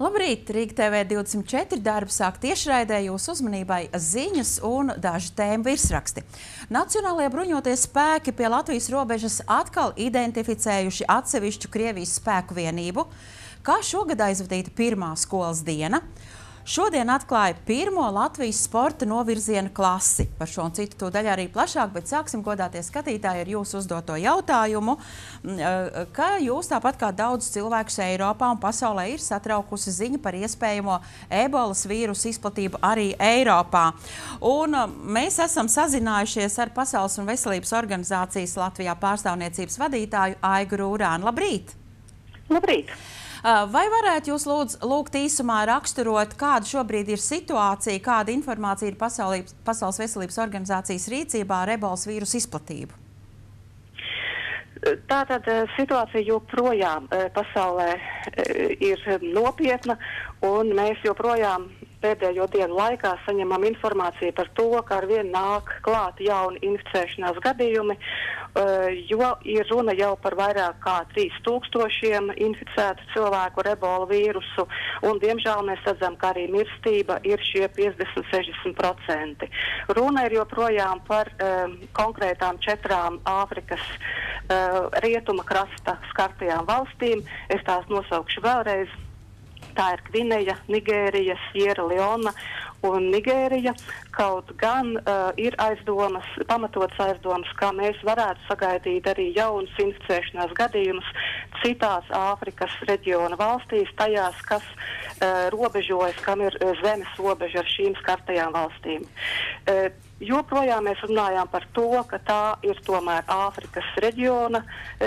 Labrīt! Rīga TV 24 darbu sāk tiešraidē jūsu uzmanībai ziņas un daži tēmu virsraksti. Nacionālajie bruņotie spēki pie Latvijas robežas atkal identificējuši atsevišķu Krievijas spēku vienību. Kā šogad aizvadīta pirmā skolas diena? Šodien atklāja pirmo Latvijas sporta novirziena klasi. Par šo un citu tūdaļ arī plašāk, bet sāksim, godātie skatītāji, ar jūsu uzdoto jautājumu, ka jūs tāpat kā daudz cilvēkus Eiropā un pasaulē ir satraukusi ziņa par iespējamo ebolas vīrusu izplatību arī Eiropā. Un mēs esam sazinājušies ar Pasaules un veselības organizācijas Latvijā pārstāvniecības vadītāju Aigu Rūrānu. Labrīt! Labrīt! Vai varētu jūs lūgt īsumā raksturot, kāda šobrīd ir situācija, kāda informācija ir Pasaules veselības organizācijas rīcībā ar ebolas vīrusu izplatību? Tātad situācija joprojām pasaulē ir nopietna, un mēs joprojām pēdējo dienu laikā saņemam informāciju par to, ka arvien nāk klāt jauni inficēšanās gadījumi, jo ir runa jau par vairāk kā 3000 inficētu cilvēku ar ebola vīrusu, un diemžēl mēs redzam, ka arī mirstība ir šie 50–60%. Runa ir joprojām par konkrētām 4 Āfrikas rietuma krasta skartajām valstīm. Es tās nosaukšu vēlreiz. Tā ir Gvineja, Nigērija, Sierra Leona un Nigērija. Kaut gan ir aizdomas, pamatots aizdomas, ka mēs varētu sagaidīt arī jaunus inficēšanās gadījumus citās Āfrikas reģiona valstīs, tajās, kas robežojas, kam ir zemes robeža ar šīm skartajām valstīm. Joprojām mēs runājām par to, ka tā ir tomēr Āfrikas reģiona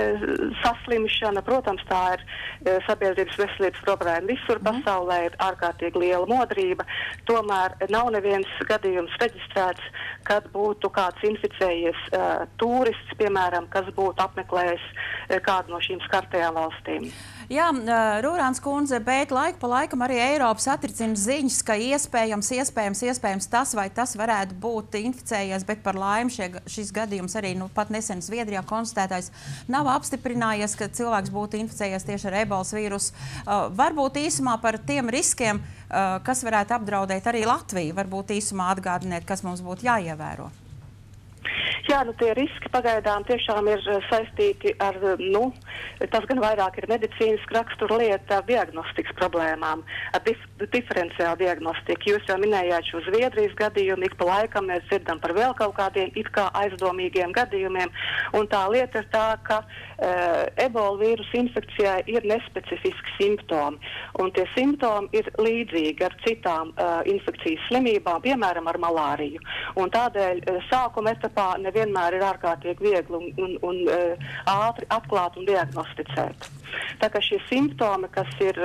saslimšana. Protams, tā ir sabiedrības veselības problēma visur pasaulē, ir ārkārtīgi liela modrība. Tomēr nav neviens gadījums reģistrēts, kad būtu kāds inficējies turists, piemēram, kas būtu apmeklējis kādu no šīm skartajām valstīm. Jā, Rūrāns kundze, bet laiku pa laikam arī Eiropas atricina ziņas, ka iespējams tas vai tas varētu būt inficējies, bet par laimi šis gadījums arī pat nesen Zviedrijā konstatētais nav apstiprinājies, ka cilvēks būtu inficējies tieši ar ebolas vīrusu. Varbūt īsumā par tiem riskiem, kas varētu apdraudēt arī Latviju, varbūt īsumā atgādiniet, kas mums būtu jāievēro. Jā, tie riski pagaidām tiešām ir saistīti ar, tas gan vairāk ir medicīniska rakstura lieta, ar diagnostikas problēmām, ar diferenciālu diagnostiku. Jūs jau minējāt šo Zviedrijas gadījumu, ik pa laikam mēs dzirdam par vēl kaut kādiem it kā aizdomīgiem gadījumiem, un tā lieta ir tā, ka ebola vīrusu infekcijai ir nespecifiski simptomi, un tie simptomi ir līdzīgi ar citām infekcijas slimībām, piemēram ar malāriju. Un tādēļ sākuma etapā nevienmēr ir ārkārtīgi viegli un ātri atklāt un diagnosticēt. Tā kā šie simptomi, kas ir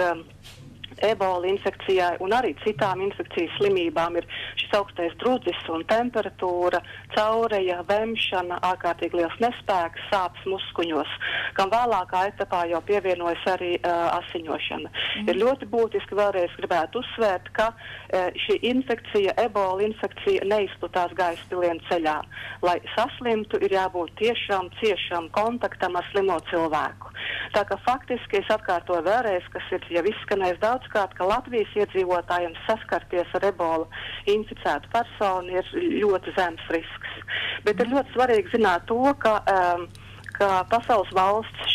ebola infekcijai un arī citām infekcijas slimībām, ir šis augstais drudzis un temperatūra, caureja, vemšana, ārkārtīgi liels nespēks, sāpes muskuļos, kam vēlākā etapā jau pievienojas arī asiņošana. Ir ļoti būtiski vēlreiz gribētu uzsvērt, ka šī infekcija, ebola infekcija neizplatās gaisa pilienu ceļā. Lai saslimtu, ir jābūt tiešām ciešam kontaktam ar slimo cilvēku. Tā kā faktiski es atkārtoju vēlreiz, kas ir jau izskanējis daudzkārt, ka Latvijas iedzīvotājiem saskarties ar ebola inficētu personu ir ļoti zems risks. Bet ir ļoti svarīgi zināt to, ka pasaules valsts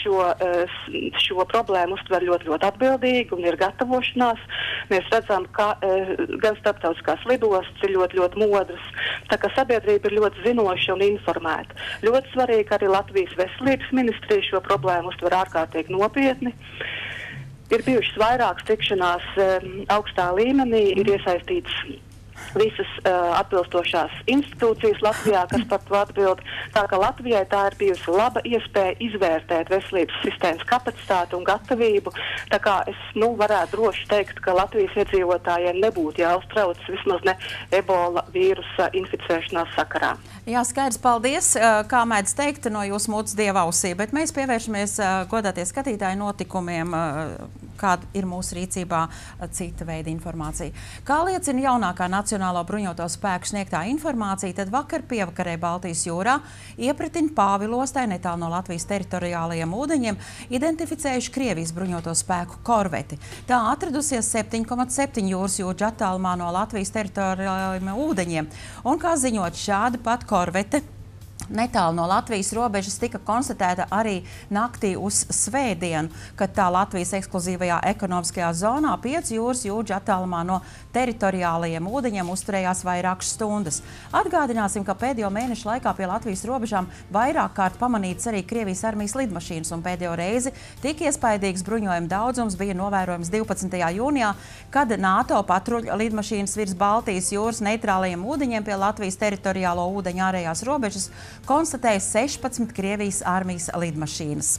šo problēmu uztver ļoti atbildīgi un ir gatavošanās. Mēs redzam, ka gan starptautiskās lidostas ir ļoti modras, tā kā sabiedrība ir ļoti zinoša un informēta. Ļoti svarīgi, ka arī Latvijas veselības ministrija šo problēmu uztver ārkārtīgi nopietni. Ir bijušas vairākas tikšanās augstā līmenī, ir iesaistīts visas atbilstošās institūcijas Latvijā, kas par to atbild. Tā kā Latvijai tā ir bijusi laba iespēja izvērtēt veselības sistēmas kapacitāti un gatavību. Tā kā es varētu droši teikt, ka Latvijas iedzīvotājiem nebūtu jāuztrauc vismaz ne ebola vīrusa inficēšanās sakarā. Jā, skaidrs, paldies, kā mēdz teikt, no jūsu mutes dieva ausī, bet mēs pievēršamies godātie skatītāji notikumiem kāda ir mūsu rīcībā cita veida informācija. Kā liecina jaunākā Nacionālo bruņoto spēku sniegtā informācija, tad vakar pievakarē Baltijas jūrā iepratin Pāvilostai netālu no Latvijas teritoriālajiem ūdeņiem identificējuši Krievijas bruņoto spēku korveti. Tā atradusies 7,7 jūras jūdžu attālumā no Latvijas teritoriālajiem ūdeņiem. Un, kā ziņot, šāda pat korvete netālu no Latvijas robežas tika konstatēta arī naktī uz svētdienu, kad tā Latvijas ekskluzīvajā ekonomiskajā zonā 5 jūras jūdžu attālumā no teritoriālajiem ūdeņiem uzturējās vairākas stundas. Atgādināsim, ka pēdējo mēnešu laikā pie Latvijas robežām vairāk kārt pamanīts arī Krievijas armijas lidmašīnas, un pēdējo reizi tik iespaidīgs bruņojuma daudzums bija novērojams 12. jūnijā, kad NATO patruļa lidmašīnas virs Baltijas jūras neitrālajiem ūdeņiem pie Latvijas teritoriālo ūdeņu ārējās robežas konstatēja 16 Krievijas armijas lidmašīnas.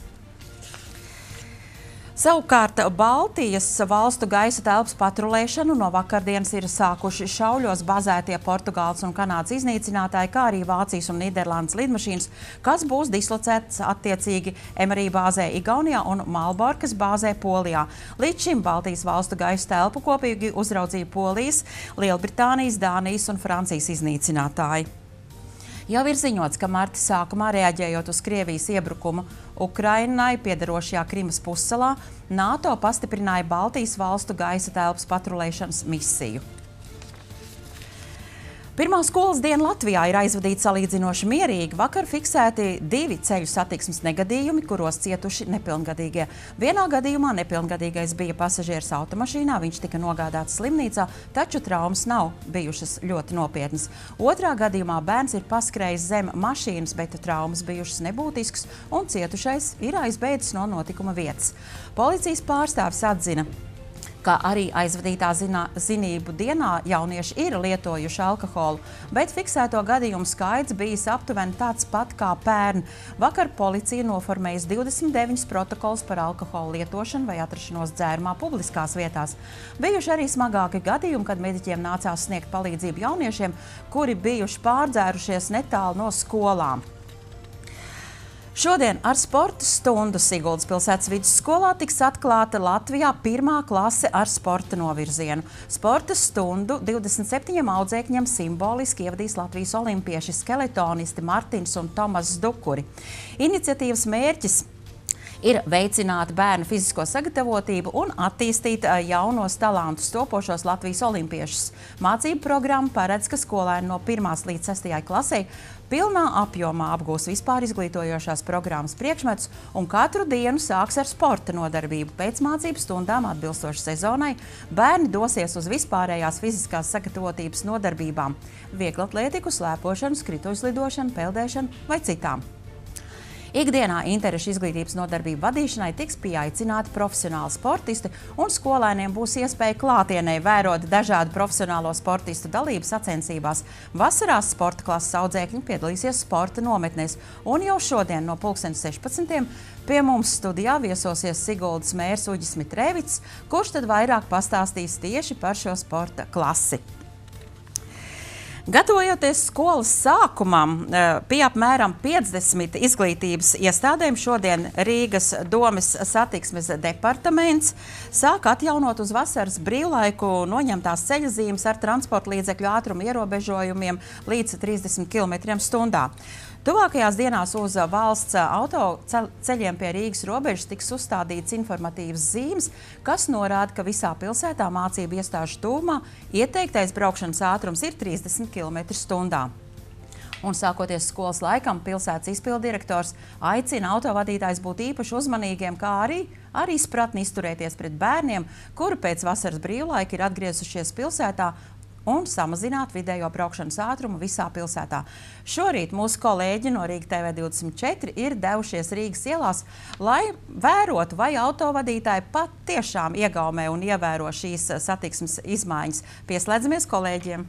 Savukārt Baltijas valstu gaisa telpas patrulēšanu no vakardienas ir sākuši šauļos bazētie Portugāles un Kanādas iznīcinātāji, kā arī Vācijas un Nīderlandes lidmašīnas, kas būs dislocētas attiecīgi Emerī bāzē Igaunijā un Malborkas bāzē Polijā. Līdz šim Baltijas valstu gaisa telpu kopīgi uzraudzīja Polijas, Lielbritānijas, Dānijas un Francijas iznīcinātāji. Jau ir ziņots, ka marta sākumā, reaģējot uz Krievijas iebrukumu Ukrainai piederošajā Krimas pussalā, NATO pastiprināja Baltijas valstu gaisa telpas patrulēšanas misiju. Pirmā skolas diena Latvijā ir aizvadīta salīdzinoši mierīgi. Vakar fiksēti 2 ceļu satiksmes negadījumi, kuros cietuši nepilngadīgie. Vienā gadījumā nepilngadīgais bija pasažieris automašīnā, viņš tika nogādāts slimnīcā, taču traumas nav bijušas ļoti nopietnas. Otrā gadījumā bērns ir paskrējis zem mašīnas, bet traumas bijušas nebūtiskas, un cietušais ir aizbēdzis no notikuma vietas. Policijas pārstāvis atzina, ka arī aizvadītā zinību dienā jaunieši ir lietojuši alkoholu, bet fiksēto gadījumu skaits bijis aptuveni tāds pat kā pērn. Vakar policija noformējas 29 protokols par alkoholu lietošanu vai atrašanos dzērumā publiskās vietās. Bijuši arī smagāki gadījumi, kad mediķiem nācās sniegt palīdzību jauniešiem, kuri bijuši pārdzērušies netālu no skolām. Šodien ar sporta stundu Siguldas pilsētas vidusskolā tiks atklāta Latvijā 1. klase ar sporta novirzienu. Sporta stundu 27 audzēkņiem simboliski ievadīs Latvijas olimpieši skeletonisti Martins un Tomas Dukuri. Iniciatīvas mērķis ir veicināt bērnu fizisko sagatavotību un attīstīt jaunos talantus topošos Latvijas olimpiešus. Mācību programma paredz, ka skolēni no 1. līdz 6. klasei pilnā apjomā apgūs vispār izglītojošās programmas priekšmetus un katru dienu sāks ar sporta nodarbību. Pēc mācību stundām atbilstoši sezonai bērni dosies uz vispārējās fiziskās sagatavotības nodarbībām – vieglatlētiku, slēpošanu, skrituļslidošanu, peldēšanu vai citām. Ikdienā interešu izglītības nodarbību vadīšanai tiks pieaicināti profesionāli sportisti, un skolēniem būs iespēja klātienē vērot dažādu profesionālo sportistu dalību sacensībās. Vasarās sporta klases audzēkņi piedalīsies sporta nometnēs, un jau šodien no 16. pie mums studijā viesosies Siguldas mērs Uģis Mitrēvics, kurš tad vairāk pastāstīs tieši par šo sporta klasi. Gatavojoties skolas sākumam, pie apmēram 50 izglītības iestādēm šodien Rīgas domes satiksmes departaments sāk atjaunot uz vasaras brīvlaiku noņemtās ceļazīmes ar transporta līdzekļu ātrumu ierobežojumiem līdz 30 km/h. Tuvākajās dienās uz valsts autoceļiem pie Rīgas robežas tiks uzstādīts informatīvas zīmes, kas norāda, ka visā pilsētā mācību iestāžu tuvumā ieteiktais braukšanas ātrums ir 30 km/h. Un sākoties skolas laikam, pilsētas izpilddirektors aicina autovadītājus būt īpaši uzmanīgiem, kā arī ar izpratni izturēties pret bērniem, kuri pēc vasaras brīvlaika ir atgriezušies pilsētā un samazināt vidējo braukšanas ātrumu visā pilsētā. Šorīt mūsu kolēģi no Rīga TV 24 ir devušies Rīgas ielās, lai vērotu, vai autovadītāji pat tiešām iegaumē un ievēro šīs satiksmes izmaiņas. Pieslēdzamies kolēģiem!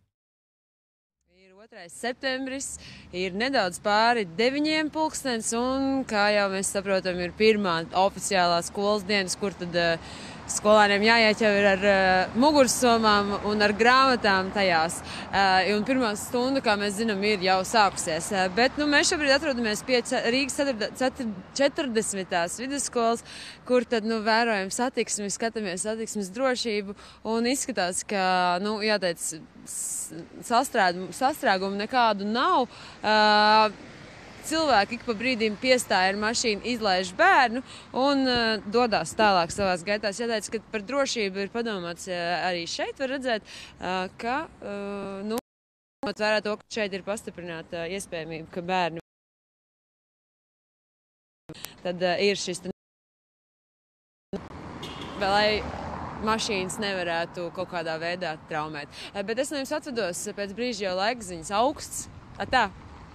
2. septembris, ir nedaudz pāri 9 pulkstens, un, kā jau mēs saprotam, ir pirmā oficiālā skolas dienas, kur tad skolēniem jāiet jau ir ar mugursomām un ar grāmatām tajās. Un pirmā stunda, kā mēs zinām, ir jau sākusies. Bet mēs šobrīd atrodamies pie Rīgas 40. vidusskolas, kur tad vērojam satiksmi, skatāmies satiksmes drošību un izskatās, ka, jāteic, sastrēgumu nekādu nav. Cilvēki ik pa brīdim piestāja ar mašīnu, izlaiž bērnu un dodās tālāk savās gaitās. Jāteic, ka par drošību ir padomāts arī šeit, var redzēt, ka, vērā to, ka šeit ir pastiprināta iespējamība, ka bērni tad ir šis, lai mašīnas nevarētu kaut kādā veidā traumēt. Bet es no jums atvedos pēc brīža jau laikziņas augsts. Tā.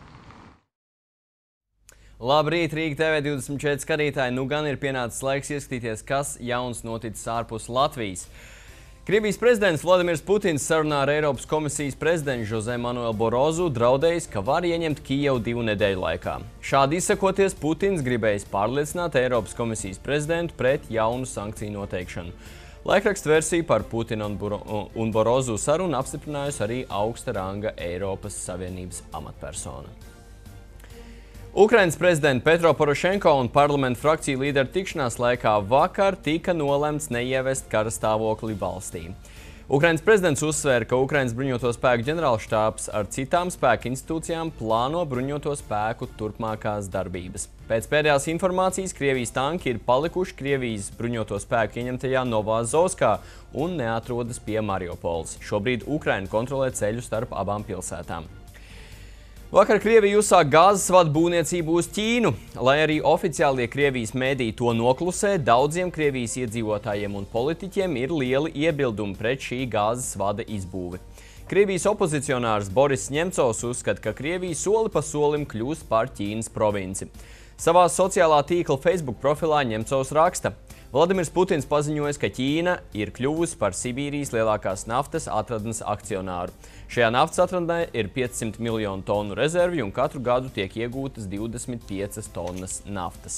Labrīt, Rīga TV 24 skatītāji. Gan ir pienācis laiks ieskatīties, kas jauns noticis ārpus Latvijas. Krievijas prezidents Vladimirs Putins sarunā ar Eiropas komisijas prezidentu Jose Manuelu Barozu draudējis, ka var ieņemt Kijevu 2 nedēļu laikā. Šādi izsakoties, Putins gribējis pārliecināt Eiropas komisijas prezidentu pret jaunu sankciju noteikšanu. Laikraksta versija par Putina un Barozu sarunu apstiprinājusi arī augsta ranga Eiropas Savienības amatpersona. Ukrainas prezidenta Petro Porošenko un parlamenta frakciju līderu tikšanās laikā vakar tika nolemts neievest kara stāvokli valstī. Ukrainas prezidents uzsvēra, ka Ukrainas bruņoto spēku ģenerālštābs ar citām spēku institūcijām plāno bruņoto spēku turpmākās darbības. Pēc pēdējās informācijas Krievijas tanki ir palikuši Krievijas bruņoto spēku ieņemtajā Novazovskā un neatrodas pie Mariupoles. Šobrīd Ukraina kontrolē ceļu starp abām pilsētām. Vakar Krievija uzsāk gāzes vadu būvniecību uz Ķīnu. Lai arī oficiālie Krievijas mēdīji to noklusē, daudziem Krievijas iedzīvotājiem un politiķiem ir lieli iebildumi pret šī gāzes vada izbūvi. Krievijas opozicionārs Boris Ņemcovs uzskata, ka Krievija soli pa solim kļūst par Ķīnas provinci. Savā sociālā tīkla Facebook profilā Ņemcovs raksta: Vladimirs Putins paziņoja, ka Ķīna ir kļuvusi par Sibīrijas lielākās naftas atradnes akcionāru. Šajā naftas atradnē ir 500 miljonu tonu rezervju un katru gadu tiek iegūtas 25 tonnas naftas.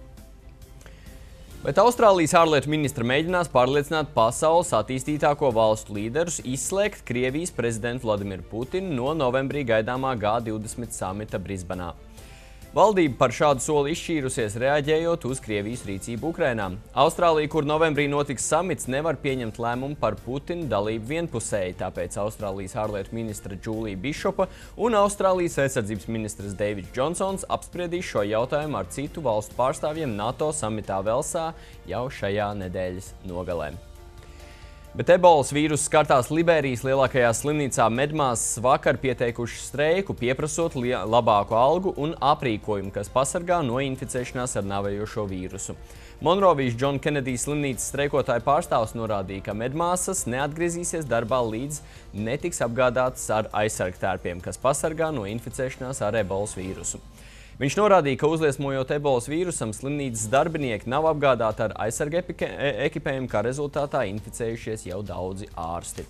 Bet Austrālijas ārlietu ministra mēģinās pārliecināt pasaules attīstītāko valstu līderus izslēgt Krievijas prezidentu Vladimiru Putinu no novembrī gaidāmā G20 samita Brisbanā. Valdība par šādu soli izšķīrusies, reaģējot uz Krievijas rīcību Ukrainā. Austrālija, kur novembrī notiks samits, nevar pieņemt lēmumu par Putina dalību vienpusēji, tāpēc Austrālijas ārlietu ministra Džūlija Bišopa un Austrālijas aizsardzības ministrs Deivids Džonsons apspriedīs šo jautājumu ar citu valstu pārstāvjiem NATO samitā Velsā jau šajā nedēļas nogalē. Bet ebolas vīruss skartās Liberijas lielākajā slimnīcā medmāsas vakar pieteikuši streiku, pieprasot labāku algu un aprīkojumu, kas pasargā no inficēšanās ar nāvējošo vīrusu. Monrovijas John Kennedy slimnīcas streikotāju pārstāvs norādīja, ka medmāsas neatgriezīsies darbā, līdz netiks apgādātas ar aizsargtērpiem, kas pasargā no inficēšanās ar ebolas vīrusu. Viņš norādīja, ka uzliesmojot ebolas vīrusam, slimnīcas darbinieki nav apgādāti ar aizsarga ekipējumu, kā rezultātā inficējušies jau daudzi ārsti.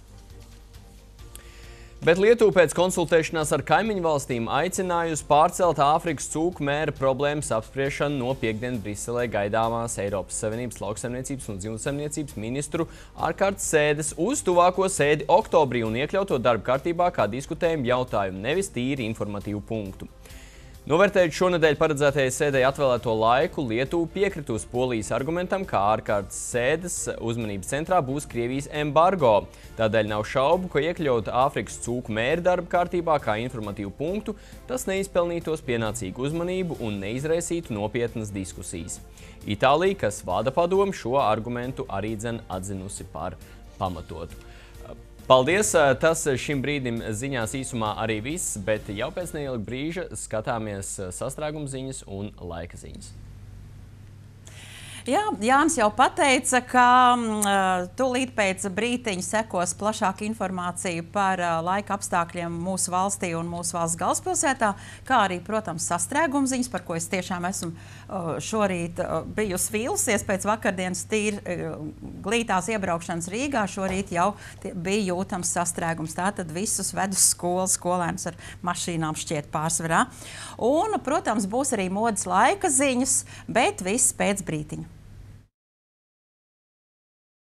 Bet Lietuva pēc konsultēšanās ar kaimiņu valstīm aicinājusi pārcelt Āfrikas cūku mēra problēmas apspriešanu no piektdienas Briselē gaidāmās Eiropas Savienības lauksaimniecības un dzīvnieku ministru ārkārtas sēdes uz tuvāko sēdi oktobrī un iekļaut to darba kārtībā kā diskutējumu jautājumu, nevis tīri informatīvu punktu. Novērtējot šonedēļ paredzētajai sēdei atvēlēto laiku, Lietuva piekritusi Polijas argumentam, ka ārkārtas sēdes uzmanības centrā būs Krievijas embargo. Tādēļ nav šaubu, ka iekļaut Āfrikas cūku mēra darba kārtībā kā informatīvu punktu, tas neizpelnītos pienācīgu uzmanību un neizraisītu nopietnas diskusijas. Itālija, kas vada padomu, šo argumentu arī atzinusi par pamatotu. Paldies! Tas šim brīdim ziņās īsumā arī viss, bet jau pēc neilga brīža skatāmies sastrēguma ziņas un laika ziņas. Jā, Jānis jau pateica, ka tūlīt pēc brītiņa sekos plašāka informācija par laika apstākļiem mūsu valstī un mūsu valsts galvaspilsētā, kā arī, protams, sastrēguma ziņas, par ko es tiešām esmu šorīt bijusi vīlusies pēc vakardienas tīri glītās iebraukšanas Rīgā. Šorīt jau bija jūtams sastrēgums. Tātad visus ved uz skolu, skolēnus ar mašīnām šķiet pārsvarā. Un, protams, būs arī modes laika ziņas, bet viss pēc brītiņa.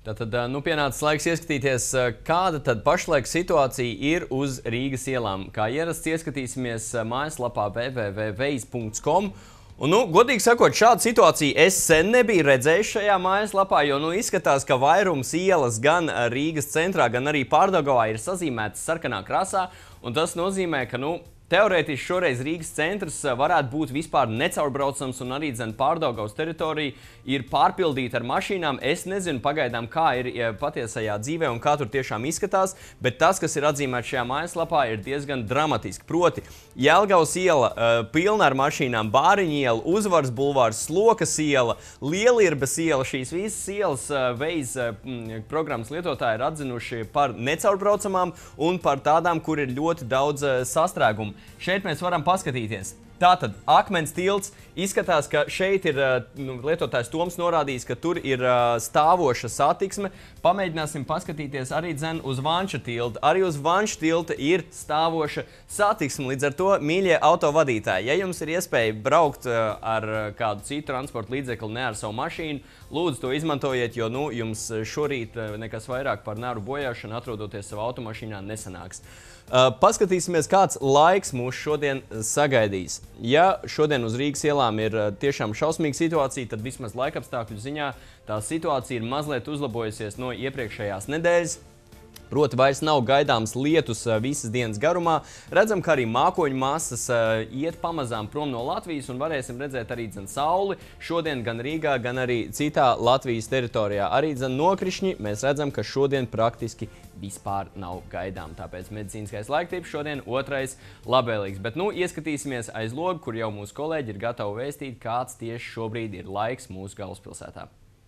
Tātad, pienācis laiks ieskatīties, kāda tad pašlaik situācija ir uz Rīgas ielām. Kā ierasts, ieskatīsimies mājaslapā www.veiz.com. Un, godīgi sakot, šādu situāciju es sen nebiju redzējis šajā mājaslapā, jo, izskatās, ka vairums ielas gan Rīgas centrā, gan arī Pārdaugavā ir sazīmētas sarkanā krāsā, un tas nozīmē, ka, teorētiski šoreiz Rīgas centrs varētu būt vispār necaurbraucams un arī Pārdaugavas teritorija ir pārpildīta ar mašīnām. Es nezinu pagaidām, kā ir patiesajā dzīvē un kā tur tiešām izskatās, bet tas, kas ir atzīmēts šajā mājaslapā, ir diezgan dramatiski. Proti, Jelgavas iela pilna ar mašīnām, Bāriņu iela, Uzvaras bulvārs, Slokas iela, Lielirbes iela. Šīs visas ielas Veiz programmas lietotāji ir atzinuši par necaurbraucamām un par tādām, kur ir ļoti daudz sastrēgumu. Šeit mēs varam paskatīties. Tātad, Akmens tilts izskatās, ka šeit ir lietotājs Toms norādījis, ka tur ir stāvoša satiksme. Pamēģināsim paskatīties arī uz Vanča tilta. Arī uz Vanča tilta ir stāvoša satiksme. Līdz ar to, mīļie autovadītāji, ja jums ir iespēja braukt ar kādu citu transporta līdzekli, ne ar savu mašīnu, lūdzu to izmantojiet, jo jums šorīt nekas vairāk par naru bojāšanu atrodoties savā automašīnā nesanāks. Paskatīsimies, kāds laiks mūs šodien sagaidīs. Ja šodien uz Rīgas ielām ir tiešām šausmīga situācija, tad vismaz laikapstākļu ziņā tā situācija ir mazliet uzlabojusies no iepriekšējās nedēļas. Proti, vairs nav gaidāms lietus visas dienas garumā. Redzam, ka arī mākoņu masas iet pamazām prom no Latvijas un varēsim redzēt arī sauli šodien gan Rīgā, gan arī citā Latvijas teritorijā. Arī nokrišņi mēs redzam, ka šodien praktiski vispār nav gaidām. Tāpēc medicīniskais laiktips šodien otrais labvēlīgs. Bet ieskatīsimies aiz logu, kur jau mūsu kolēģi ir gatavi vēstīt, kāds tieši šobrīd ir laiks mūsu galvaspilsētā.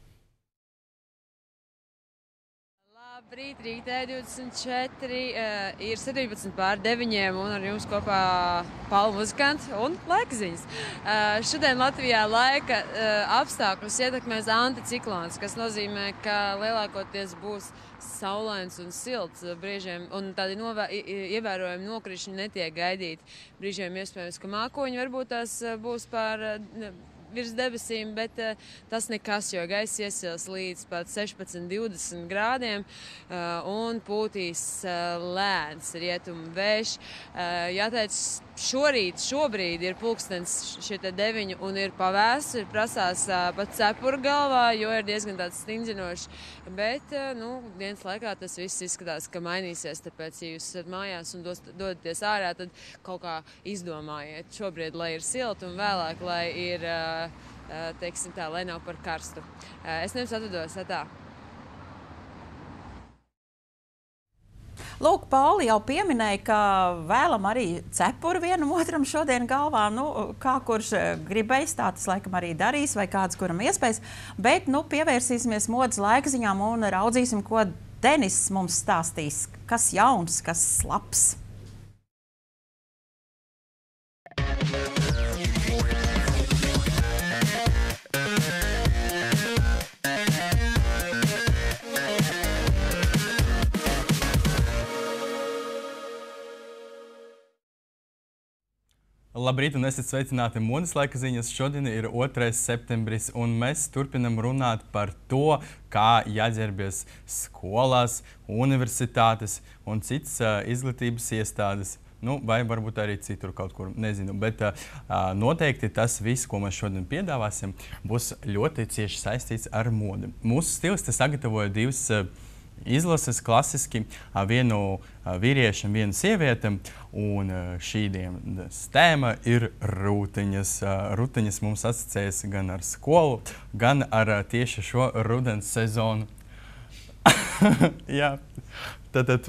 Labrīt, Rīgā 24, ir 17:09 un ar jums kopā Paula muzikanti un laika ziņas. Šodien Latvijā laika apstākļus ietekmēs anticiklons, kas nozīmē, ka lielākoties būs saulains un silts brīžiem, un tādi ievērojami nokrišņi netiek gaidīti. Brīžiem iespējams, ka mākoņi varbūt tās būs par virs debesīm, bet tas nekas, jo gaiss iesils līdz pat 16–20 grādiem un pūtīs lēns rietumu vējš. Jāteic, šobrīd ir pulkstens šie 9 un ir pavēsts, ir prasās pat cepura galvā, jo ir diezgan tāds stingzinošs, bet dienas laikā tas viss izskatās, ka mainīsies, tāpēc, ja jūs esat mājās un dodaties ārā, tad kaut kā izdomājiet šobrīd, lai ir silti un vēlāk, lai ir teiksim tā, lai nav par karstu. Es nevis atvedos tā. Lūk, Pauli jau pieminēja, ka vēlam arī cepuru vienam otram šodien galvā. Kā kurš gribēs, tā tas laikam arī darīs, vai kāds, kuram iespējas. Bet pievērsīsimies modes laika ziņām un raudzīsim, ko Denis mums stāstīs. Kas jauns, kas labs. Labrīt un esiet sveicināti modes laika ziņas. Šodien ir 2. septembris un mēs turpinam runāt par to, kā jāģērbies skolās, universitātes un citas izglītības iestādes. Vai varbūt arī citur kaut kur, nezinu. Bet noteikti tas viss, ko mēs šodien piedāvāsim, būs ļoti cieši saistīts ar modi. Mūsu stilisti sagatavoja divas izlases klasiski, vienu vīriešam, vienu sievietam, un šī dienas tēma ir rūtiņas. Rūtiņas mums asociējas gan ar skolu, gan ar tieši šo rudens sezonu. Jā, tad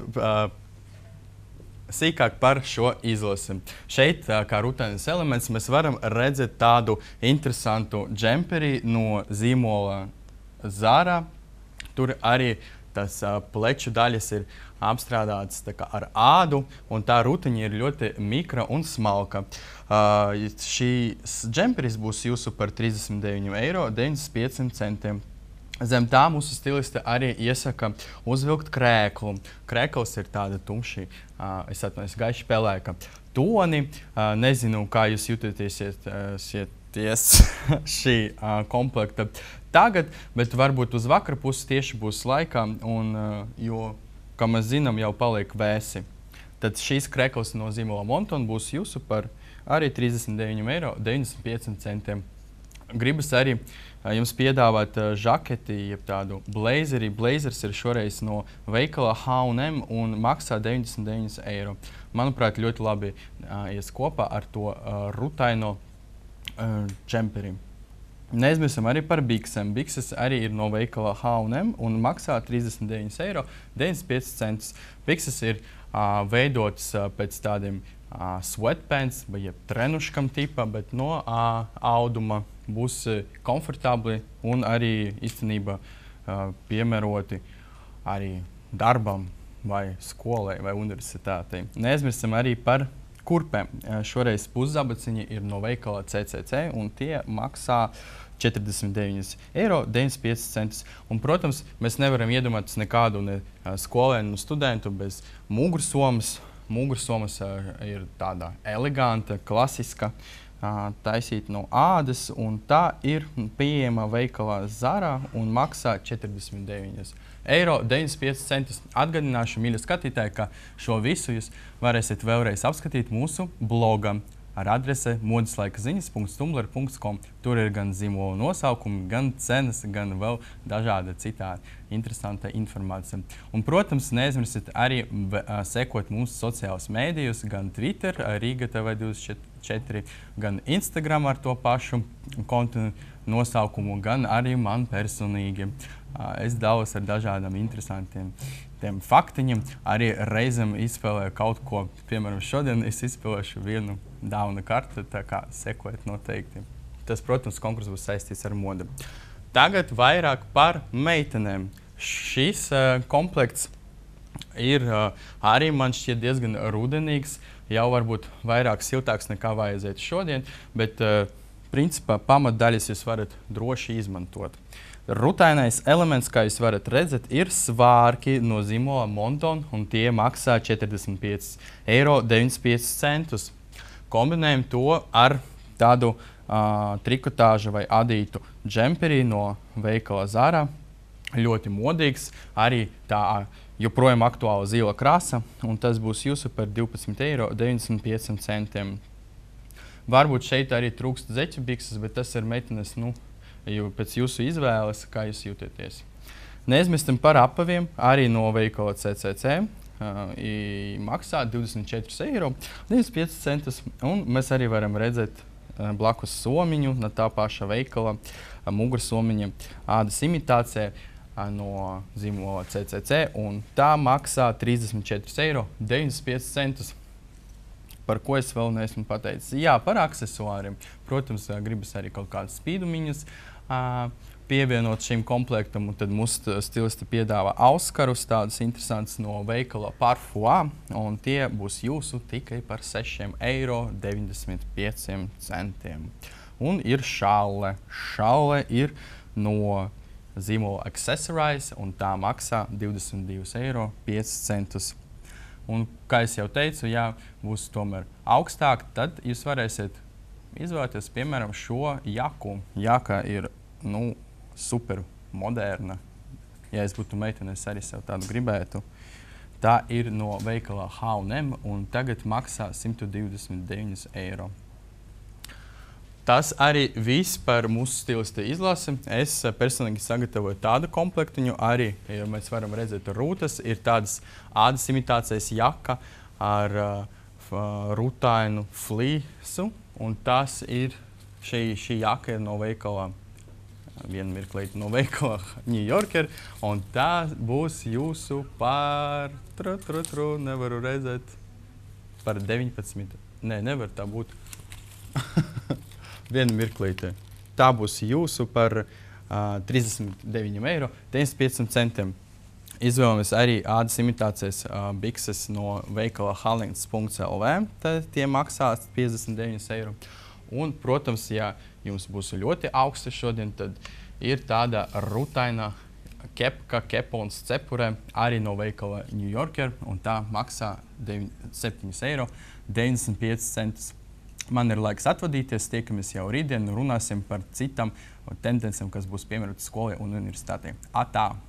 sīkāk par šo izlasi. Šeit, kā rūtēnas elements, mēs varam redzēt tādu interesantu džemperi no zīmola Zara. Tur arī tas pleču daļas ir apstrādātas ar ādu, un tā rutiņa ir ļoti mikra un smalka. Šīs džemperis būs jūsu par 39,95 €. Zem tā mūsu stilisti arī iesaka uzvilkt krēklu. Krēkls ir tāda tumši, gaiši pelēka toni. Nezinu, kā jūs jūtaties, ilgoties šī komplekta tagad, bet varbūt uz vakara pusi tieši būs laikā, un, jo, kā mēs zinām, jau paliek vēsi. Tad šīs krekls no zīmola Monton būs jūsu par arī 39,95 €. Gribas arī jums piedāvāt žaketi, jeb tādu blazeri. Blazers ir šoreiz no veikala H&M un maksā 99 €. Manuprāt, ļoti labi ies kopā ar to rutaino džemperi. Neaizmirstam arī par biksēm. Bikses arī ir no veikala H&M un maksā 39,95 €. Bikses ir veidotas pēc tādiem sweatpants, jeb trenuškam tipa, bet no auduma būs komfortabli un arī īstenībā piemēroti arī darbam vai skolai vai universitātei. Neaizmirstam arī par kurpēm. Šoreiz puszabaciņi ir no veikala CCC un tie maksā 49,95 €. Un, protams, mēs nevaram iedomāties nekādu ne skolēnu, ne studentu bez mugursomas. Mugursomas ir tāda eleganta, klasiska, taisīta no ādas, un tā ir pieejama veikalā Zara un maksā 49,95 €. Atgādināšu, mīļie skatītāji, ka šo visu jūs varēsiet vēlreiz apskatīt mūsu blogam ar adrese modeslaikaziņas.tumblr.com. Tur ir gan zīmola nosaukumi, gan cenas, gan vēl dažāda citāda interesanta informācija. Un, protams, neaizmirstiet arī sekot mūsu sociālajos mēdījos, gan Twitter, Rīga TV24, gan Instagram ar to pašu kontu nosaukumu, gan arī man personīgi. Es dalos ar dažādiem interesantiem faktiņiem. Arī reizēm izspēlēju kaut ko, piemēram, šodien es izspēlēšu vienu dāvana karti, tā kā sekojiet noteikti. Tas, protams, konkurss būs saistīts ar modi. Tagad vairāk par meitenēm. Šis komplekts ir arī, man šķiet, diezgan rudenīgs, jau varbūt vairāk siltāks nekā vajadzētu šodien, bet principā pamatdaļas jūs varat droši izmantot. Rutainais elements, kā jūs varat redzēt, ir svārki no zīmola Monton, un tie maksā 45,95 €. Kombinējam to ar tādu trikotāžu vai adītu džemperi no veikala Zara. Ļoti modīgs, arī tā joprojām aktuāla zila krāsa, un tas būs jūsu par 12,95 €. Varbūt šeit arī trūkst zeķu bikses, bet tas ir meitenes, pēc jūsu izvēles, kā jūs jūtaties. Neaizmirstam par apaviem, arī no veikala CCC. Maksā 24,95 €. Un mēs arī varam redzēt blakus somiņu no tā paša veikala, mugursomiņa ādas imitācija no zīmola CCC, un tā maksā 34,95 €. Par ko es vēl neesmu pateicis? Jā, par aksesuāriem. Protams, gribas arī kaut kādas spīdumiņas pievienot šim komplektam, un tad mūsu stilisti piedāvā auskarus, tādus interesantus no veikala Parfum, un tie būs jūsu tikai par 6,95 €. Un ir šalle. Šalle ir no zīmola Accessorize, un tā maksā 22,05 €. Un, kā es jau teicu, ja būs tomēr augstāk, tad jūs varēsiet izvēlēties, piemēram, šo jaku. Jaka ir, super moderna. Ja es būtu meitene, es arī sev tādu gribētu. Tā ir no veikala H&M, un tagad maksā 129 €. Tas arī viss par mūsu stilista izlasi. Es personīgi sagatavoju tādu komplektiņu. Arī, ja mēs varam redzēt rūtas, ir tādas ādas imitācijas jaka ar rutainu flīsu. Un tas ir, šī jaka ir no veikala, vienu mirklīti no veikala New Yorker. Un tā būs jūsu par, nevaru redzēt, par 19. Nē, nevar tā būt. Vienu mirklīti. Tā būs jūsu par 39,95 €. Izvēlamies arī ādas imitācijas bikses no veikala Halings.lv. Tie maksās 59 €. Un, protams, ja jums būs ļoti augsti šodien, tad ir tāda rutaina kepka, kepons cepure, arī no veikala New Yorker, un tā maksā 7,95 €. Man ir laiks atvadīties, tiekamies jau rītdien, runāsim par citām tendencēm, kas būs piemērotas skolai un universitātei. Atā!